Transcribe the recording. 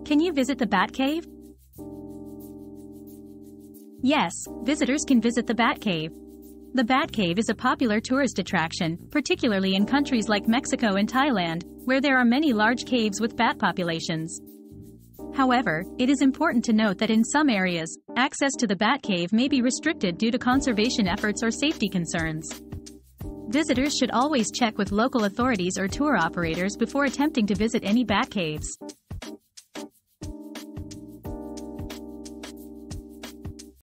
Can you visit the Bat Cave? Yes, visitors can visit the Bat Cave. The Bat Cave is a popular tourist attraction, particularly in countries like Mexico and Thailand, where there are many large caves with bat populations. However, it is important to note that in some areas, access to the Bat Cave may be restricted due to conservation efforts or safety concerns. Visitors should always check with local authorities or tour operators before attempting to visit any bat caves.